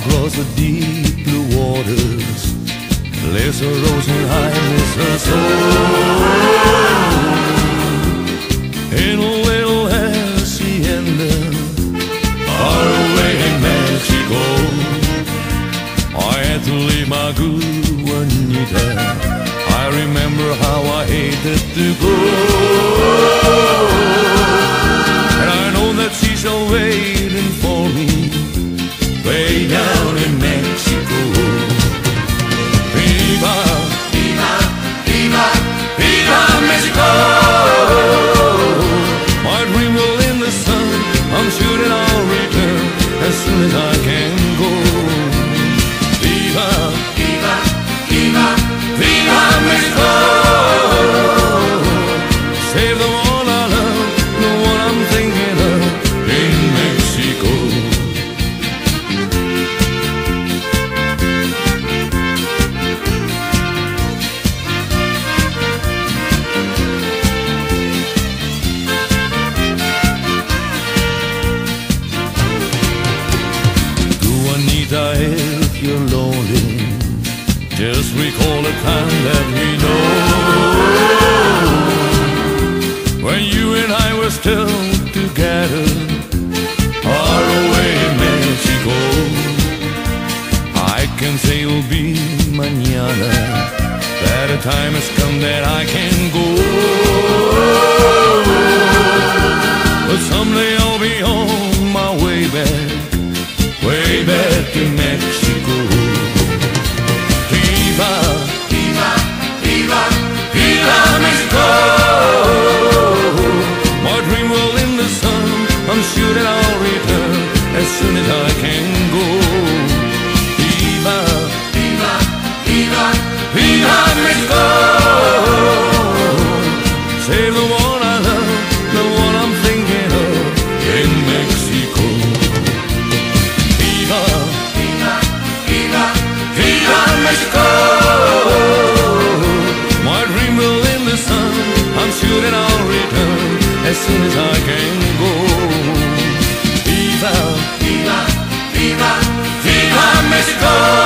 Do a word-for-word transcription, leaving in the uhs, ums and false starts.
across the deep blue waters lives a rose and I miss her so. In a little hacienda far away in Mexico, I had to leave my good Juanita. I remember how I hated to go, and I know that she's still waiting for me way down in Mexico. Viva, viva, viva, viva Mexico. My dream will in the sun, I'm sure that I'll return as soon as I can go. Viva, viva, viva, viva Mexico. Save the one I love, the one I'm thinking of in Mexico. If you're lonely, just recall the time that we know, when you and I were still together, far away in Mexico. I can say it'll be mañana, that a time has come that I can go, but someday I'll be on my way back, way back to Mexico. Viva, viva, viva, viva Mexico. My dream will in the sun, I'm sure that I'll return as soon as I can go. Viva, viva, viva, viva Mexico. Save the one I love, the one I'm thinking of in Mexico. Viva, viva, viva, viva Mexico. My dream will in the sun, I'm sure that I'll return as soon as I can go. Viva, viva, viva, viva Mexico.